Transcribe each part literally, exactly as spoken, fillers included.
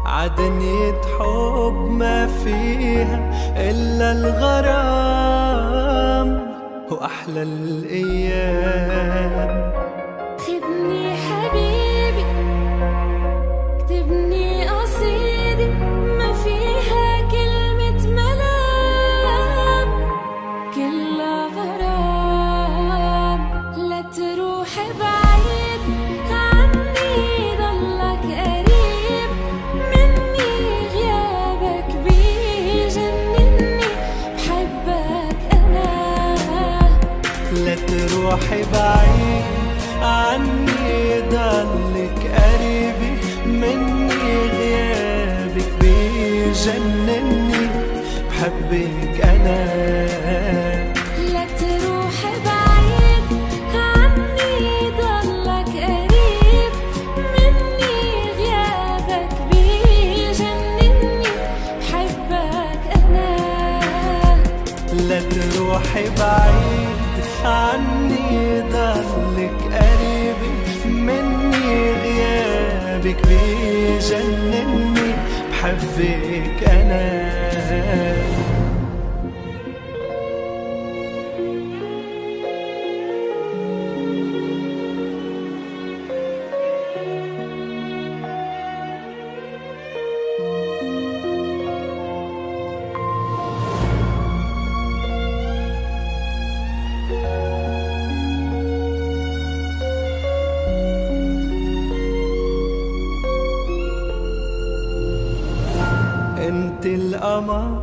عدنية حب ما فيها إلا الغرام وأحلى الأيام. خدني حبيبي اكتبني قصيدة ما فيها كلمة ملام، كلها غرام. لا تروح بعيد عني ضلك قريب مني، غيابك بيجنني بحبك أنا. لا تروحي بعيد عني ضلك قريبي مني، غيابك بيجنني بحبك أنا. لا تروح بعيد عني ضلك قريب مني، غيابك بيجنني بحبك أنا. لا تروحي بعيد عني ضلك قريبي مني، غيابك بيجنني بحبك أنا. انت القمر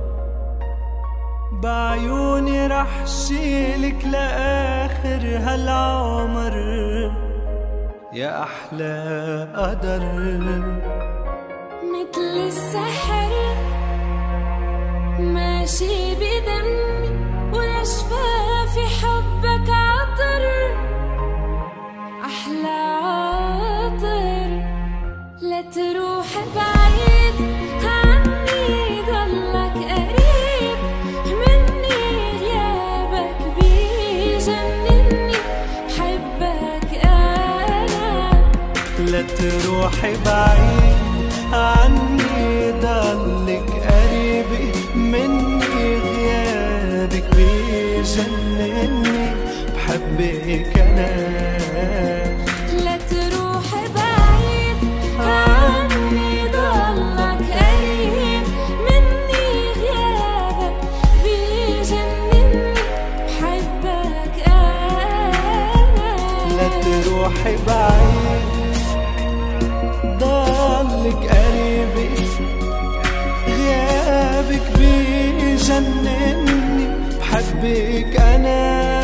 بعيوني رح شيلك لآخر هالعمر، يا أحلى قدر. مثل السحر ماشي بدمي وشفافي حبك عطر، أحلى عطر. لا تروح بعيد عني ضلك قريب مني، غيابك بيجنني بحبك أنا. لا تروحي بعيد عني ضلك قريبي مني، غيابك بيجنني بحبك أنا. لا تروح بعيد عني ضلك قريب مني، غيابك بيجنني بحبك أنا. لا تروحي بعيد ضلك قريبي، غيابك بيجنني بحبك أنا.